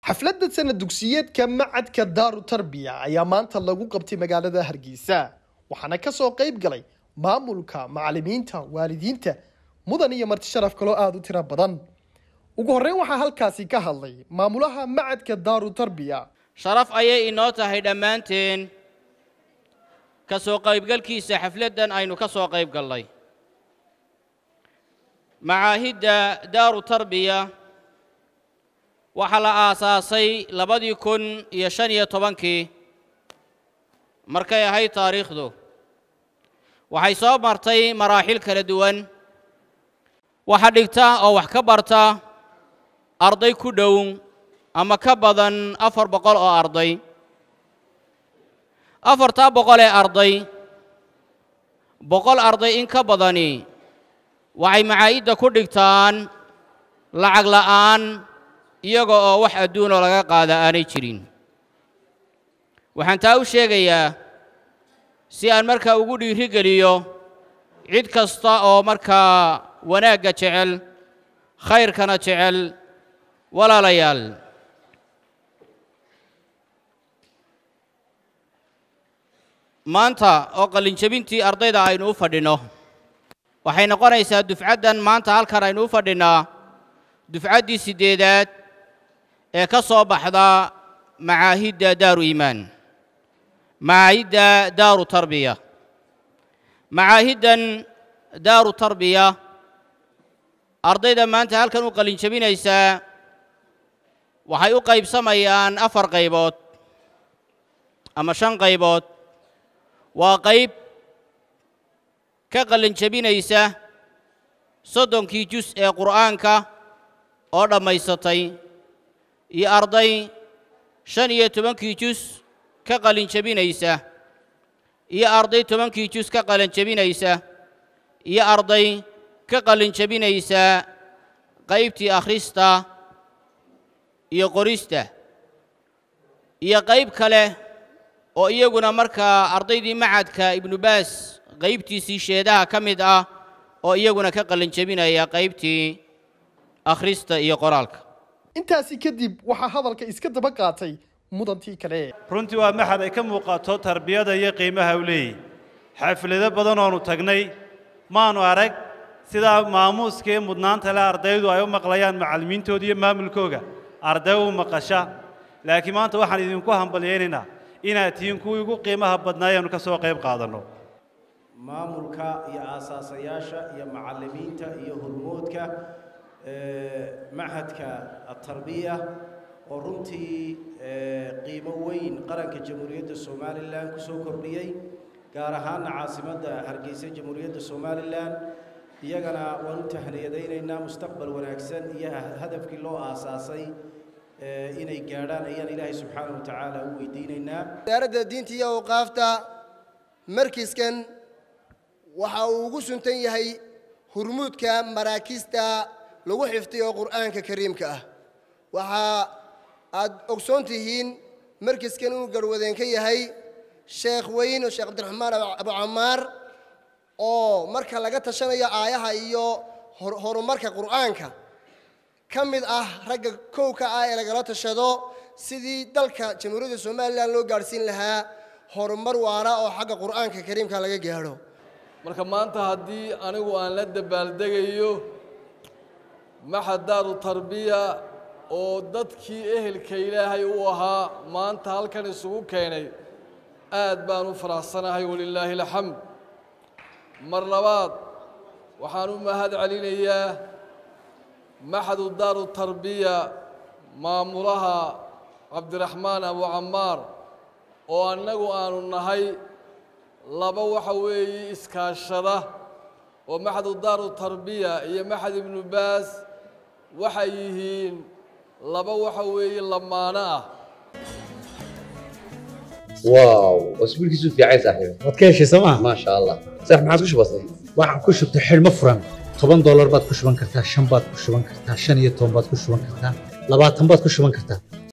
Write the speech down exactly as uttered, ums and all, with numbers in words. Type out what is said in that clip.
xafladda sanad dugsiyeedka macadka Daaru Tarbiya ayaa maanta lagu qabtay magaalada Hargeysa waxaana ka soo qayb galay maamulka macallimiinta waalidiinta mudan iyo marti sharaf kale oo aad u tiro badan ugu horeyn waxa halkaasi ka hadlay maamulaha macadka Daaru Tarbiya sharaf ayay inoo tahay dhamaanteen ka soo qaybgalkiisa xafladan aynu ka soo qayb galnay macaahidda Daaru Tarbiya waxa la aasaasay labadii kun iyo shan iyo tobankii markay ahayd taariikhdu waxay soo martay maraaxil kala duwan waxa dhigta oo wax ka barta arday ku dhow ama ka badan afar boqol oo arday afarta boqol ee arday boqol arday in ka badani waxay macaahidda ku dhigtaan lacag la'aan iyaga oo wax adduun oo laga qaada aanay jirin waxaan taa u sheegayaa si aan markaa ugu dhiiri geliyo cid kasta oo markaa wanaagga jecel khayrkana jecel walaalayaal maanta oo qalinjabintii ardayda aynu u fadhino waxay noqonaysaa dufcaddan maanta halkan aynu u fadhinaa dufcaddii sideedaad ee ka soo baxda macaahidda daaru iimaan macaahidda daaru tarbiya macaahiddan daaru tarbiya ardayda maanta halkan u qalin jabinaysaa waxay u qaybsamayaan afar qaybood ama shan qaybood waa qayb ka qalin jabinaysa soddonkii jus ee qur'aanka oo dhammaysatay iyo arday shan iyo tobankii jus ka qalin jabinaysa iyo arday tobankii jus ka qalin jabinaysa iyo arday ka qalin jabinaysa qaybtii akhrista iyo qorista iyo qayb kale oo iyaguna markaa ardaydii macadka ibnu baas qaybtiisii sheedaha ka mid ah oo iyaguna ka qalin jabinaya qaybtii akhrista iyo qoraalka intaasi kadib waxa hadalka iska daba qaatay mudantii kale runtii waa maxad ay ka muuqato tarbiyada iyo qiimaha uu leeyahay xaflado badan oo tagnay maanu arag sida maamuuska ee mudnaanta la ardaydu ay u maqlayaan macallimiintooda iyo maamulkooda arday u maqasha laakiin maanta waxaan idinku hambalyeynaa inaad tihiin kuwii ugu qiimaha badnaayeen ka soo qayb qaadano maamulka iyo aasaasayaasha iyo macallimiinta iyo hormoodka معهدka التربية ورنتي قيمة وين قرنك جمهورية الصوماليلاند كسو كرديي قارهان عاصمة هرقيسة جمهورية الصوماليلاند يجنا ونتهنيدين إن مستقبل ونعكسن إياه هدف كله أساسي إن يجاران إيان إلهي سبحانه وتعالى ويديننا. أرد الدين تيا وقافتا مركز كان وحاوجوسن تيهي هرمود كام مراكزتا لو حفتي القرآن كريم كه وها أقسنتهين مركز كانوا جرودين كي هي شيخ وين وشيخ عبد الرحمن أبو عمار أو مركز لقيت شنو يا آية هيو هرو مركز القرآن كه كم إذا آه رجع كوكا آية لقيت الشدو سيدي دلك جمهورية الصومال لو جالسين لها هرو مروارا أو حاجة القرآن كريم كه لقى جهرو مركز ما أنت هدي أنا وأنا لد بالدقيو معهد دار التربية oo dadkii ehelka Ilaahay u ahaa maanta halkan isugu keenay aad baan u faraxsanahay walillaahi alxamd mar labaad waxaan u mahad celinayaa معهد دار التربية maamulaha Cabdiraxmaan Abu Camaar oo anagu aanu nahay laba waxa weeye iskaashada oo معهد دار التربية iyo معهد ibn baas waxay yihiin laba waxa weeye lamaana ah واو اسبوع كيسو في عايز صاحبي wadkeeshi sama ما شاء الله صح ما عادش بسيط waxaan ku shubtay xilmo furan toban dollar baad ku shuban kartaa shan baad ku shuban kartaa shan iyo toban baad ku shuban kartaa labaatan baad ku shuban kartaa